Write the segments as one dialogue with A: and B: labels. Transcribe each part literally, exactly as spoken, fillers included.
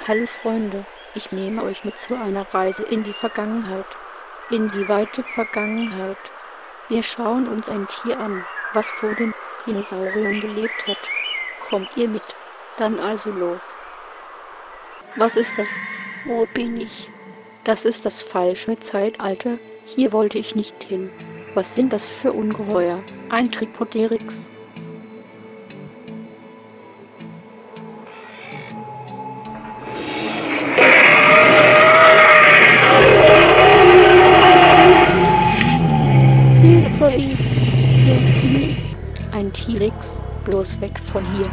A: Hallo Freunde, ich nehme euch mit zu einer Reise in die Vergangenheit. In die weite Vergangenheit. Wir schauen uns ein Tier an, was vor den Dinosauriern gelebt hat. Kommt ihr mit? Dann also los. Was ist das? Wo bin ich? Das ist das falsche Zeitalter. Hier wollte ich nicht hin. Was sind das für Ungeheuer? Ein Triceratops. Ein T-Rex, bloß weg von hier.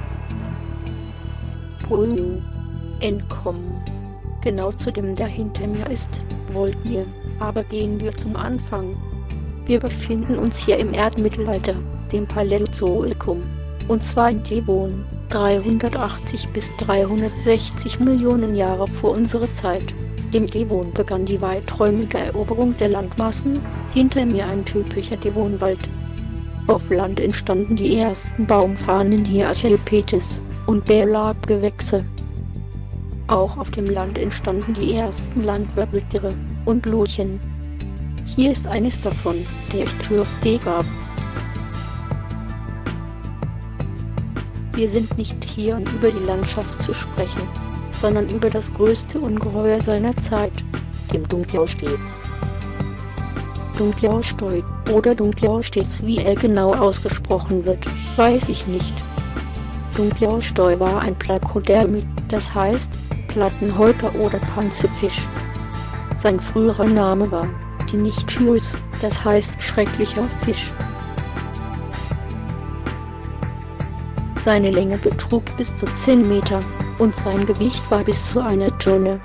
A: Puh, entkommen. Genau zu dem, der hinter mir ist, wollten wir. Aber gehen wir zum Anfang. Wir befinden uns hier im Erdmittelalter, dem Paläozoikum. Und zwar in Devon, dreihundertachtzig bis dreihundertsechzig Millionen Jahre vor unserer Zeit. Im Devon begann die weiträumige Eroberung der Landmassen, hinter mir ein typischer Devonwald. Auf Land entstanden die ersten Baumfarnen hier Archaeopteryx und Belargewächse. Auch auf dem Land entstanden die ersten Landwirbeltiere und Lurchen. Hier ist eines davon, der Ichthyostega. Wir sind nicht hier, um über die Landschaft zu sprechen, sondern über das größte Ungeheuer seiner Zeit, dem Dunkleosteus. Dunkleosteus oder Dunkleosteus, wie er genau ausgesprochen wird, weiß ich nicht. Dunkleosteus war ein Placodermid, das heißt Plattenhäuter oder Panzerfisch. Sein früherer Name war Dinichthyos, das heißt schrecklicher Fisch. Seine Länge betrug bis zu zehn Meter und sein Gewicht war bis zu einer Tonne.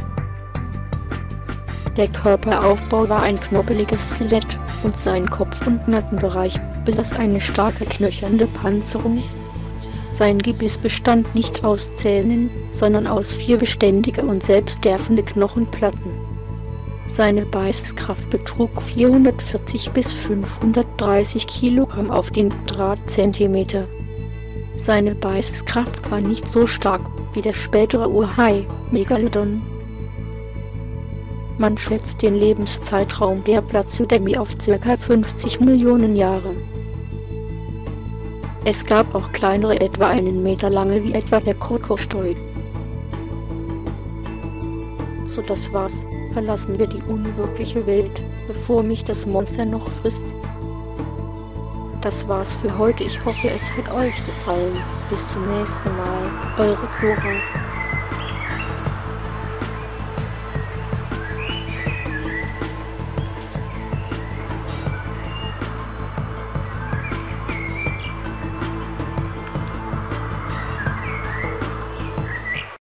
A: Der Körperaufbau war ein knoppeliges Skelett und sein Kopf- und Nackenbereich besaß eine starke knöcherne Panzerung. Sein Gebiss bestand nicht aus Zähnen, sondern aus vier beständige und selbstwerfende Knochenplatten. Seine Beißkraft betrug vierhundertvierzig bis fünfhundertdreißig Kilogramm auf den Quadratzentimeter. Seine Beißkraft war nicht so stark wie der spätere Urhai, Megalodon. Man schätzt den Lebenszeitraum der Placodermi auf ca. fünfzig Millionen Jahre. Es gab auch kleinere, etwa einen Meter lange, wie etwa der Krokosteus. So, das war's. Verlassen wir die unwirkliche Welt, bevor mich das Monster noch frisst. Das war's für heute. Ich hoffe, es hat euch gefallen. Bis zum nächsten Mal. Eure Flora.